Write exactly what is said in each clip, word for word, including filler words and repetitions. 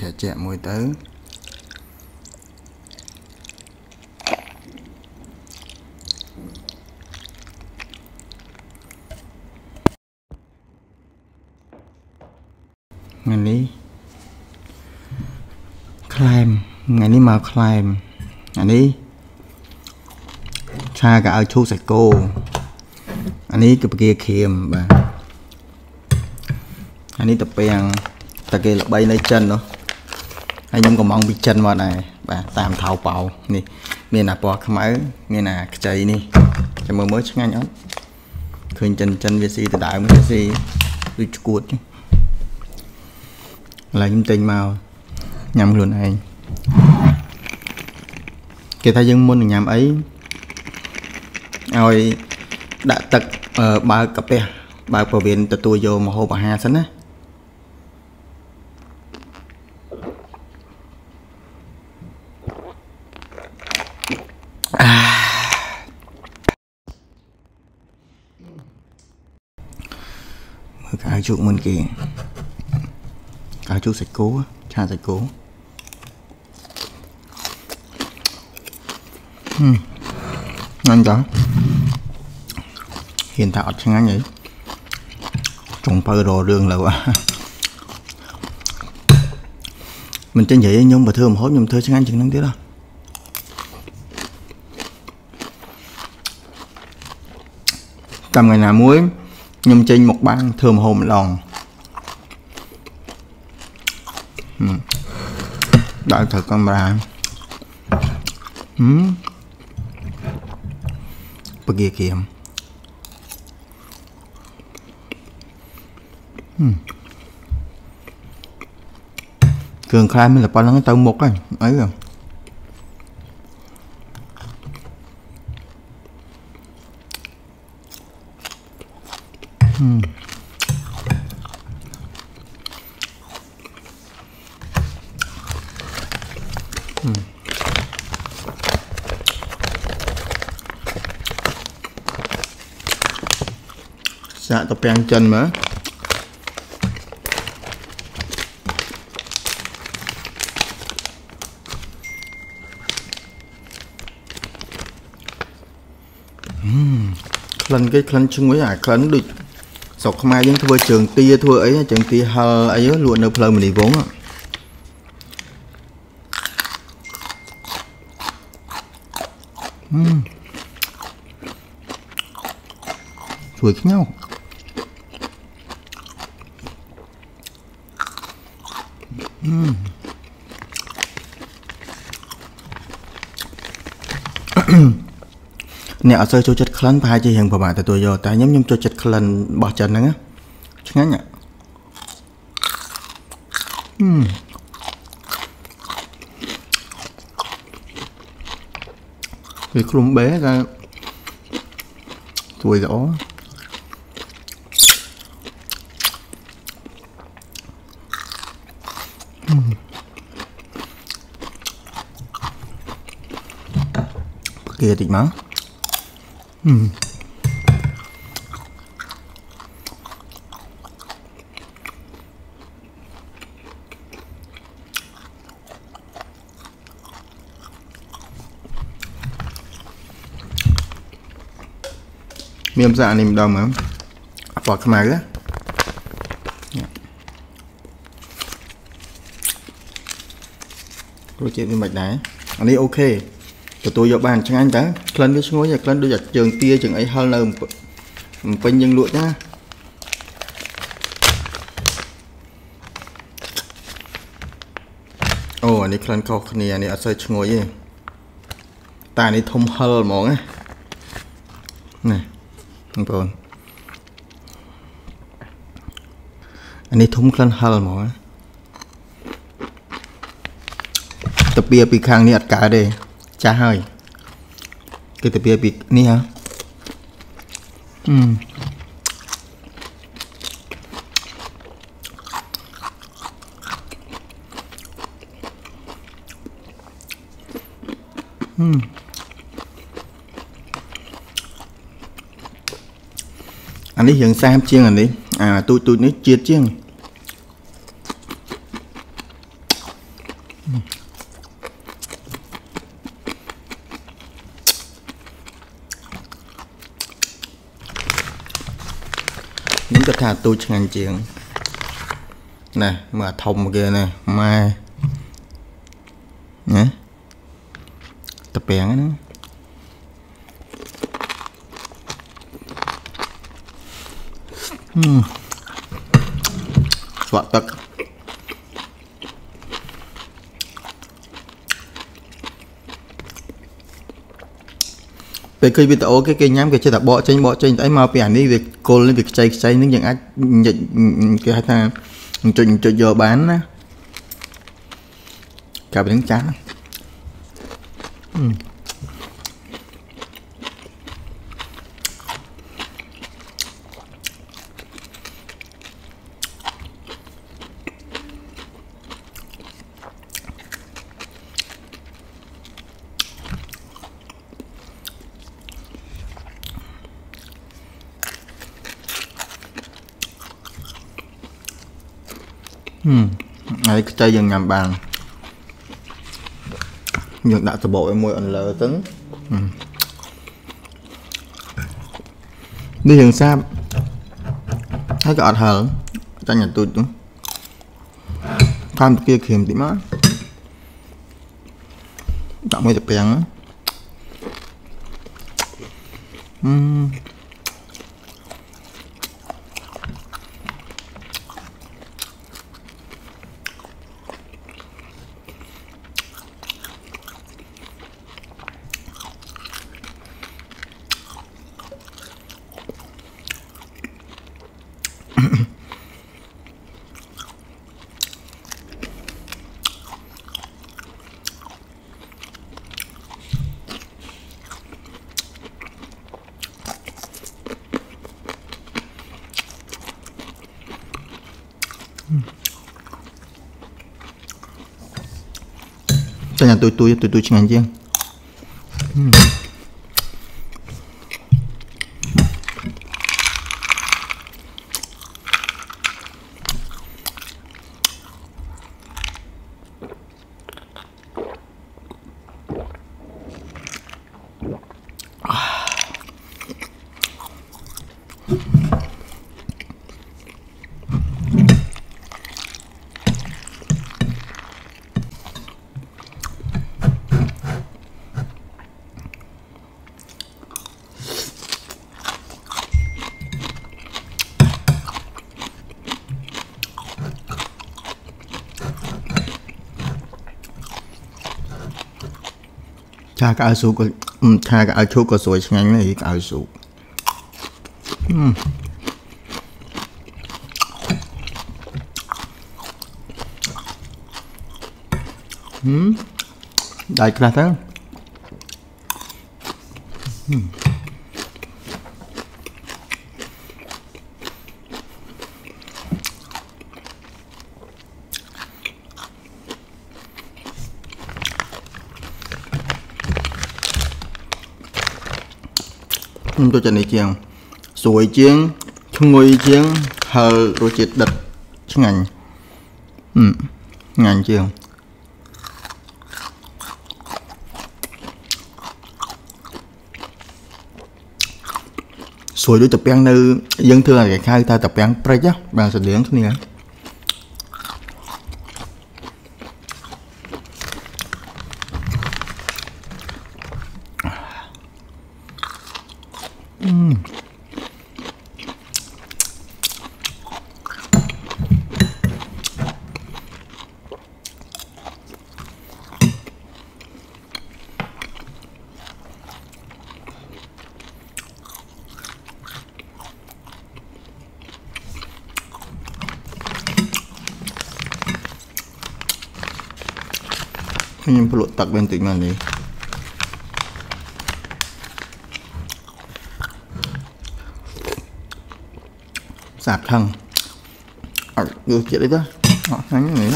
chè chè mùi tới ngày ní climb ngày ní mà climb ngày ní cha cả ở chú sạch cô anh ấy cái kia khiêm và anh ấy tập bèn ta kia là bay lấy chân đó anh em còn mong bị chân vào này và tạm tháo bào nè miền nào bỏ cái máy miền nào chạy nè cho mới mới ngay nhón khơi chân chân về gì từ đại mới gì đi cuột là những tình màu nhầm luôn này cái thay dân môn nhầm ấy rồi đã tật ở ba cặp bè ba phổ biến từ tôi vô mà hô bà hà sẵn á mở cái chuột mình kìa cái chuột sạch cố cha sạch cố hmm. Ngon đó hiện tại chẳng anh vậy trồng bơ đồ đường là quá mình trên vậy nhung và thơm hốt nhung thơ chẳng anh chừng năng tiếc đâu tầm ngày nào muối nhung trên một băng thơm hồn lòng đợi thật con bà ừ. Bơ kia kìa Hmm. Cường khai mới là bao lắng tao một này ấy rồi hmm. Hmm. Dạ tập ăn chân mà lần cái lần chung với à lần được sọc mai những thua trường tia thua ấy trường tia hờ ấy luôn đâu phơi mình đi vốn á chuối khác nhau uhm. Nè ở sơ cho chất khăn phải chỉ hiện của bạn tại tôi giờ tại nhóm nhóm cho chất khăn bỏ chân nữa chứ ngắn nhỉ uhm. Thì không bé ra tuổi rõ uhm. Kia thịt máu uhm. Miếng dạ nìm đồng á bỏ cái máy á rồi chuyện với mạch đá anh ấy ok tụi tôi vào bàn chẳng anh đã lần với ngôi nhà lần đôi giặt trường tia chừng ấy hơn là bên nhân lụa nhá ồ anh ấy lần câu này anh ấy ở sơi ngồi gì ta này thông hơn món á này không còn anh ấy thông lần hơn món tập bia bị khang này cả đây chả hơi cái tập bia bị ní hả uhm. Uhm. Anh ấy hiện xem chiên anh đi à tôi tôi nói chia chiên những cái thà tôi ngành chuyện nè mà thông kia nè mai nhé tập bèn nữa uhm. Xoạ tật về khi bị tổ cái cây nhám cái chơi tập bỏ trên bỏ trên ấy mau bèn đi việc cô lên việc chạy chạy những dạng ác cái hai ta chuyện cho giờ bán á cả miếng chán uhm. Hmm. Đây cái chai dừng nhằm bàn nhưng đã từ bộ em môi ẩn lờ tấn hmm. Đi đường xa thấy cái ọt hở cho nhà tôi đúng tham kia khiềm tí má đọng mấy tập bèn á uhm. cho nhà tôi tôi tôi tôi ngành chiên uhm. cha cái áo sụp của cha cái áo sụp của sủi ngắn này cái áo sụp uhm. uhm. Đây cái là thế uhm. tôi chân này chiang sủi chiang ngồi chiang hờ rồi chết đật ngành ừ. Ngành chiang sủi đối tập bèn nơi dân thương là cái khai ta tập bèn pre chứ bằng sự điển thế này uhm. Nhưng perlu tak bentuk mana ni sạc thân ở được chuyện đấy đó họ thắng như này đó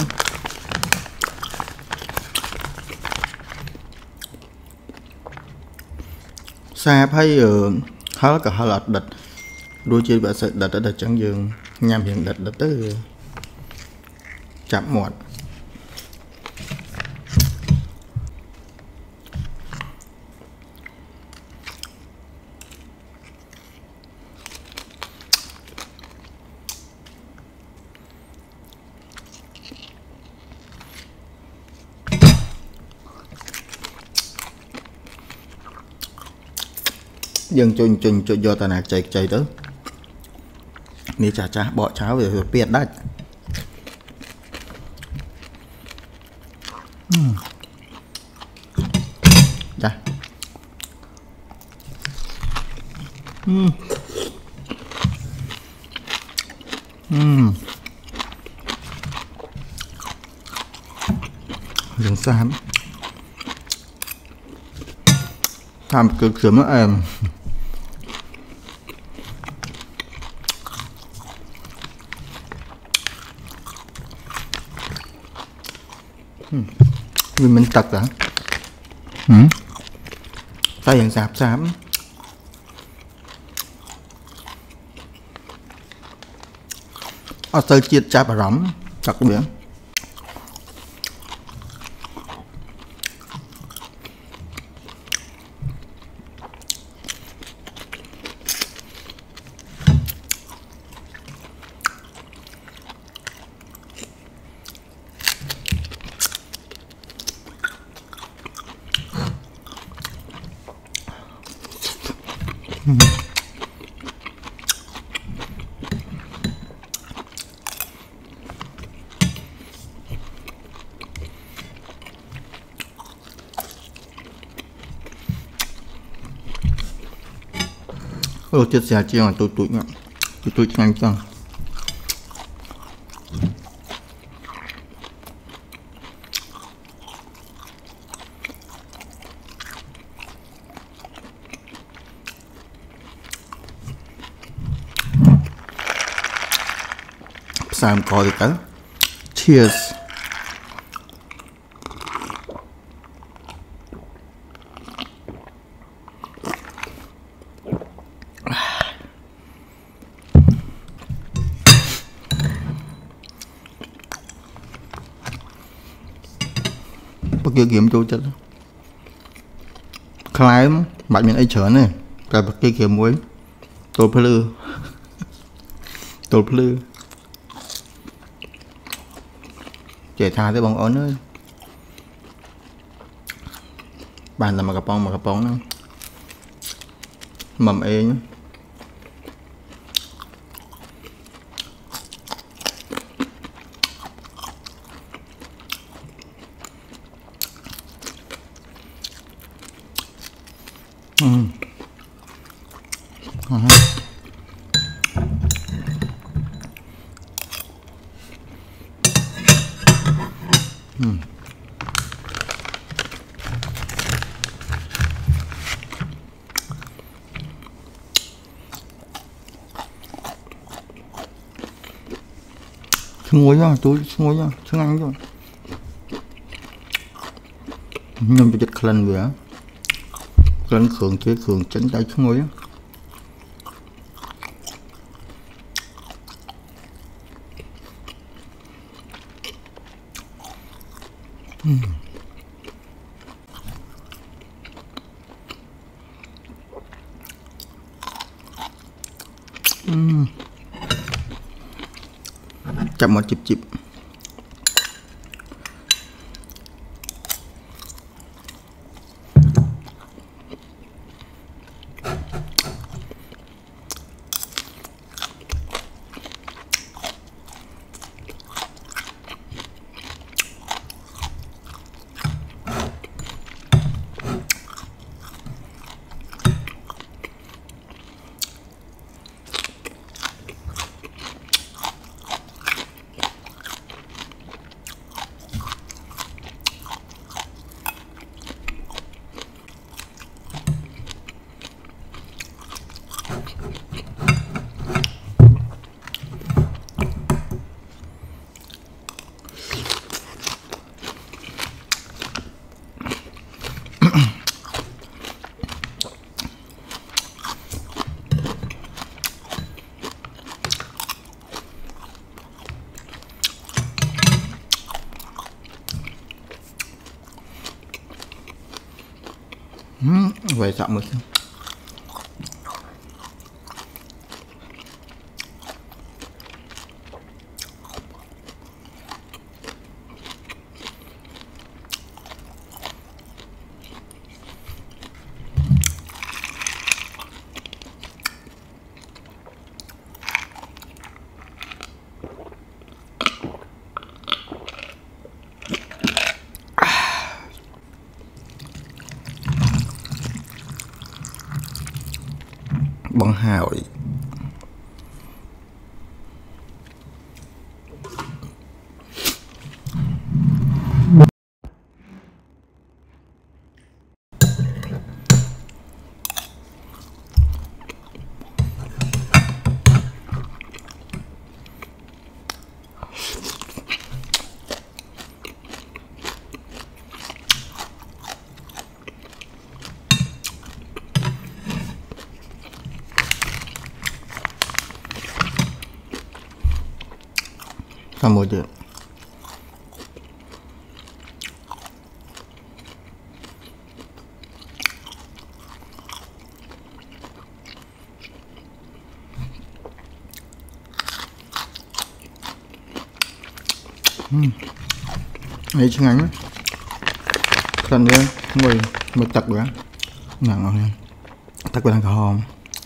xa hay ở hết cả hai lọt địch đôi chơi bà sẽ địch ở địch chẳng dừng nhằm hiện địch địch tới chạm một dương chôn chôn chôn do ta nạc chạy chạy tới ní chả chả bỏ cháo về biệt đấy. uhm. Đây. uhm. uhm. Rừng xám làm cực sớm nữa em. Vì mình tật hả? Ừ. Tay hình sạp xám. Ở sơ chiết chạp ở rõm tật biển. Mm-hmm. Ồ, chết xa chiếc là tôi tụi nhá. Tôi tụi nhanh chăng. Sam có được cả. Cheers. Bất kỳ kiểm chỗ chất khai bạn miền ấy trở này cả bất kỳ kiểm muối tổ phê lư tổ phê lư trẻ tha tới bóng ớn nữa bàn là mà cà bông mà cà bông nữa mầm ê nhá. Ừ. Uh -huh. Ừ. Muối ra, tôi muối ra, chứ ăn rồi. Nhưng mà chất khăn vậy á. Khăn khường chế khường tránh tay chứ muối á. Uhm. Uhm. Chậm một chip chip. Hmm, vậy chậm một chút. hỏi sao một chứ ấy chứ ngắn cần đi mười mười tập nữa ngon ngon tắc của thằng cò hòm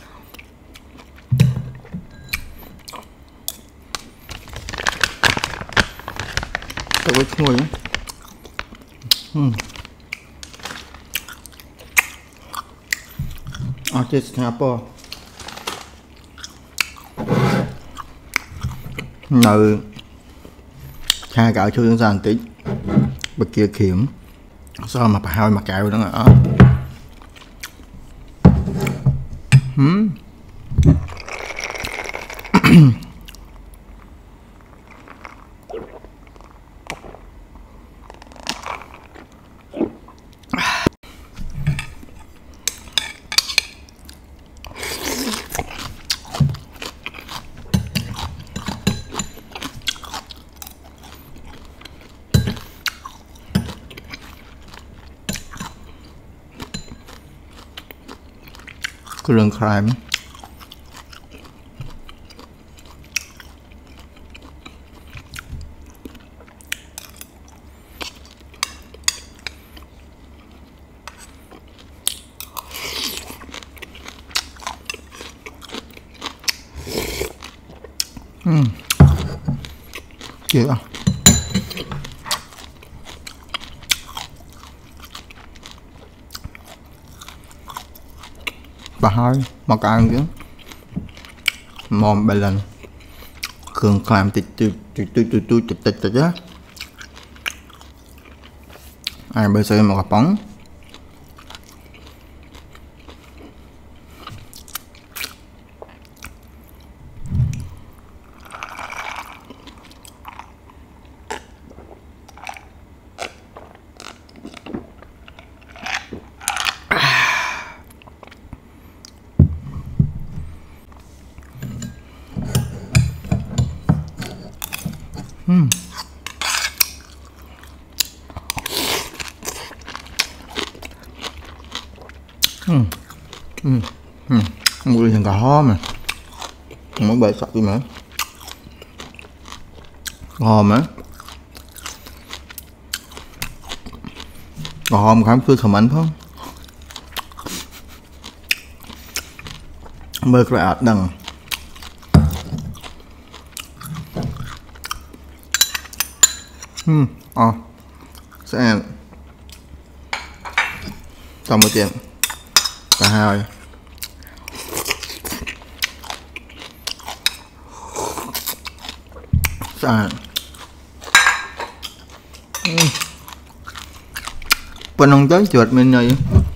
tắc với mười nữa à chết snap nợ hai gạo cho dân tí bậc kia kiểm sao mà phải hai mặt gạo đó ngờ hmm. cái rừng khai ừm kìa bà hai mà ăn chứ mồm bà lần cường làm tịt tịt tịt tịt tịt tịt tịt tịt á ai bây giờ mà gặp bóng Hmm. Hmm. Hmm. Hmm. Mùi thằng cà ho mà mỗi bề sạch đi mà hòm á hòm khám cứ thầm ảnh không mơ cái ạt đằng hmm ờ sẽ xong một chuyện cả hai sao bên ông tới chuột mình này